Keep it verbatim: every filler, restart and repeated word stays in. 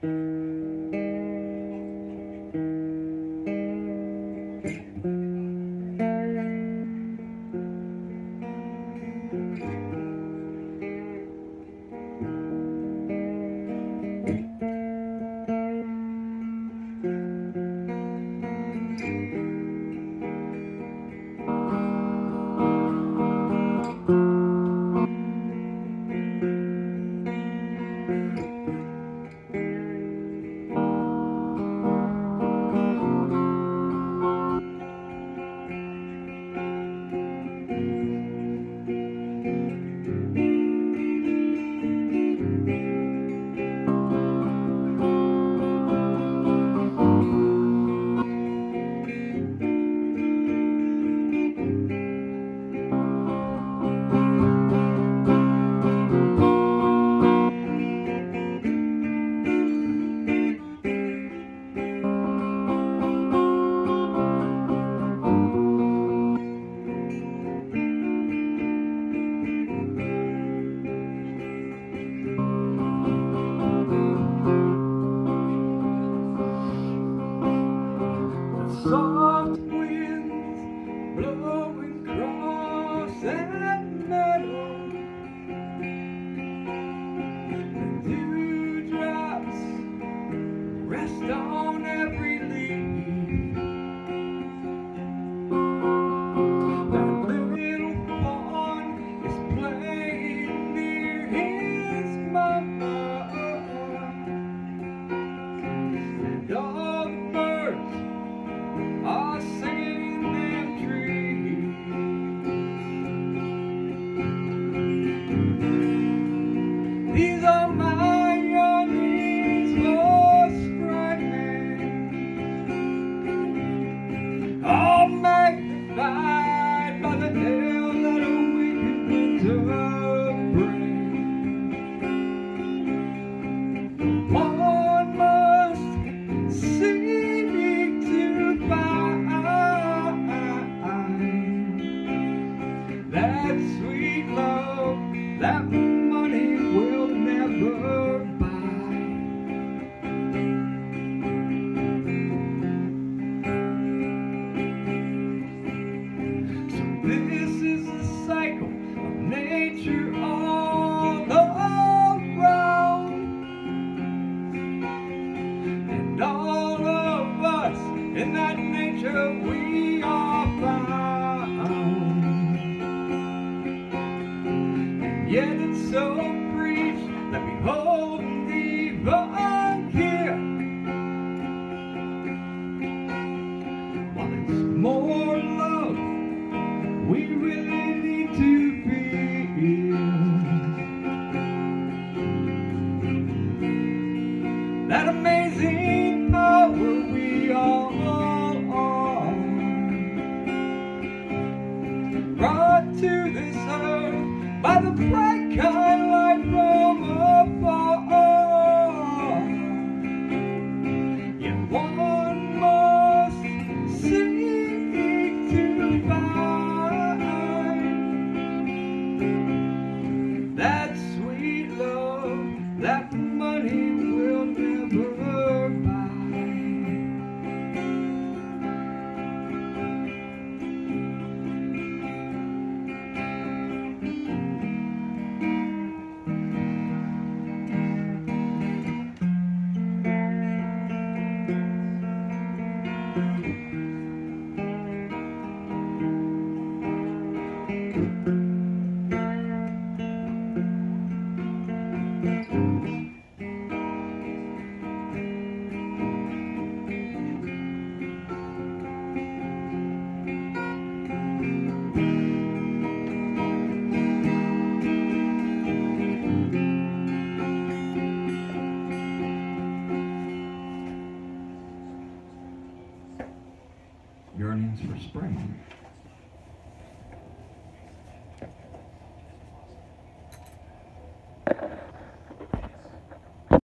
Soft winds blowing across that meadow, and dewdrops rest on every leaf. That little fawn is playing near his mama, and all the birds are singing in them trees. These are my yearnings for spring, all magnified by the tale that a wicked winter brings. One must see to find that sweet love that money will never buy. So this is the cycle of nature all around, and all of us in that nature we are found. And yet it's so brief that we hold even here, while it's more love we really need to feel. That amazing power we all are, brought to this earth by the bright kind light from afar. Yet one must seek to find that sweet love that money will never buy. Yearnings for spring.